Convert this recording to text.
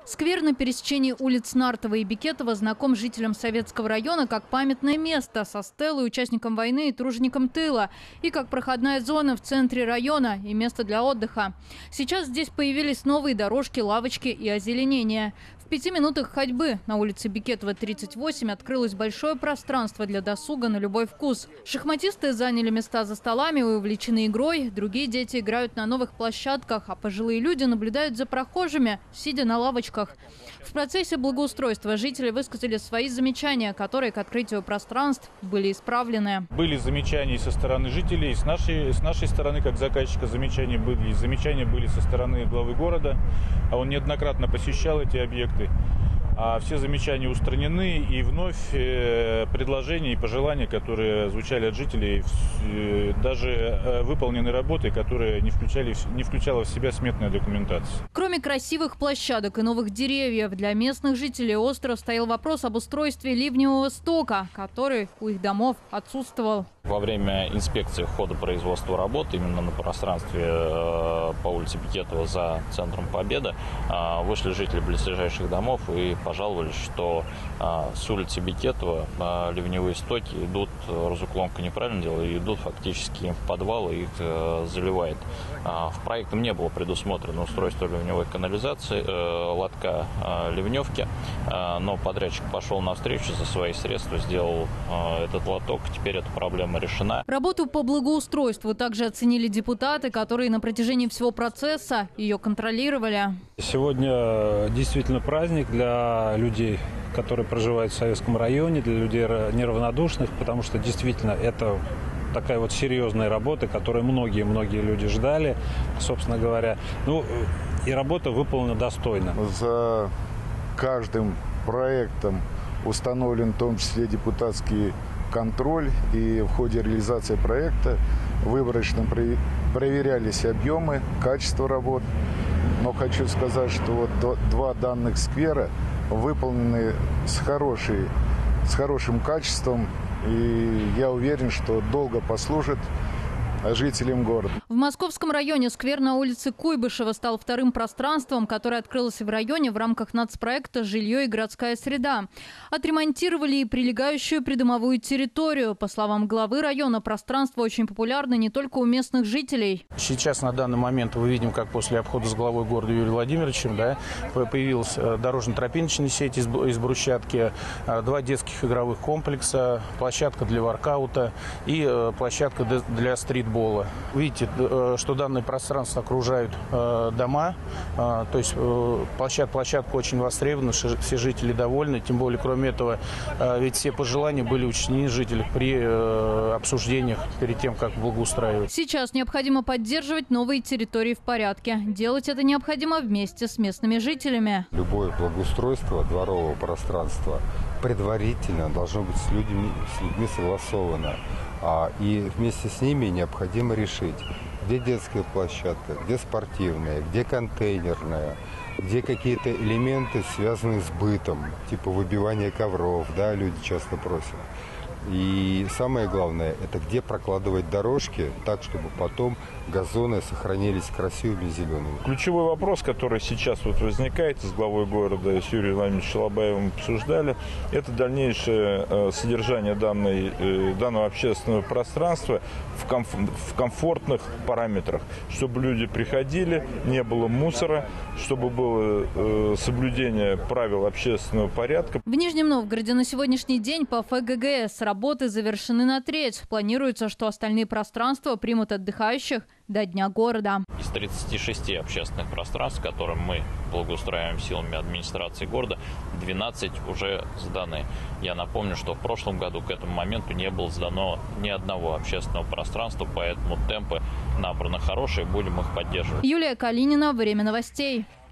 Сквер на пересечении улиц Нартова и Бекетова знаком жителям Советского района как памятное место со стелой участникам войны и труженикам тыла, и как проходная зона в центре района и место для отдыха. Сейчас здесь появились новые дорожки, лавочки и озеленение. В 5 минутах ходьбы на улице Бекетова, 38, открылось большое пространство для досуга на любой вкус. Шахматисты заняли места за столами и увлечены игрой, другие дети играют на новых площадках, а пожилые люди наблюдают за прохожими, сидя на лавочках. В процессе благоустройства жители высказали свои замечания, которые к открытию пространств были исправлены. Были замечания со стороны жителей, с нашей стороны, как заказчика, замечания были со стороны главы города. А он неоднократно посещал эти объекты. А все замечания устранены, и вновь предложения и пожелания, которые звучали от жителей, даже выполнены работы, которые не включала в себя сметная документация. Кроме красивых площадок и новых деревьев, для местных жителей остро стоял вопрос об устройстве ливневого стока, который у их домов отсутствовал. Во время инспекции хода производства работ именно на пространстве по улице Бекетова за центром Победы вышли жители близлежащих домов и пожаловались, что с улицы Бекетова ливневые стоки идут, разуклонка неправильно делают, идут фактически в подвал и их заливает. В проекте не было предусмотрено устройство ливневой канализации, лотка ливневки, но подрядчик пошел навстречу, за свои средства сделал этот лоток, теперь эта проблема решена. Работу по благоустройству также оценили депутаты, которые на протяжении всего процесса ее контролировали. Сегодня действительно праздник для людей, которые проживают в Советском районе, для людей неравнодушных, потому что действительно это такая вот серьезная работа, которую многие люди ждали, собственно говоря. И работа выполнена достойно. За каждым проектом установлен в том числе депутатский контроль, и в ходе реализации проекта выборочно проверялись объемы, качество работ. Но хочу сказать, что вот два данных сквера выполнены с хорошим качеством, и я уверен, что долго послужат жителям города. В Московском районе сквер на улице Куйбышева стал вторым пространством, которое открылось в районе в рамках нацпроекта «Жилье и городская среда». Отремонтировали и прилегающую придомовую территорию. По словам главы района, пространство очень популярно не только у местных жителей. Сейчас на данный момент мы видим, как после обхода с главой города Юрием Владимировичем появилась дорожно-тропиночная сеть из брусчатки, 2 детских игровых комплекса, площадка для воркаута и площадка для стритбола. Видите, что данное пространство окружают дома, то есть площадка очень востребована, все жители довольны, тем более, кроме этого, ведь все пожелания были учтены жителей при обсуждениях перед тем, как благоустраивать. Сейчас необходимо поддерживать новые территории в порядке. Делать это необходимо вместе с местными жителями. Любое благоустройство дворового пространства предварительно должно быть с людьми согласовано. И вместе с ними необходимо решить, где детская площадка, где спортивная, где контейнерная, где какие-то элементы, связанные с бытом, типа выбивания ковров, да, люди часто просят. И самое главное, это где прокладывать дорожки так, чтобы потом газоны сохранились красивыми, зелеными. Ключевой вопрос, который сейчас возникает с главой города, с Юрием Владимировичем Шалабаевым обсуждали, это дальнейшее содержание данного общественного пространства в комфортных параметрах, чтобы люди приходили, не было мусора, чтобы было соблюдение правил общественного порядка. В Нижнем Новгороде на сегодняшний день по ФГГС работы завершены на треть. Планируется, что остальные пространства примут отдыхающих до Дня города. Из 36 общественных пространств, которые мы благоустраиваем силами администрации города, 12 уже сданы. Я напомню, что в прошлом году к этому моменту не было сдано ни одного общественного пространства, поэтому темпы набраны хорошие, будем их поддерживать. Юлия Калинина, Время новостей.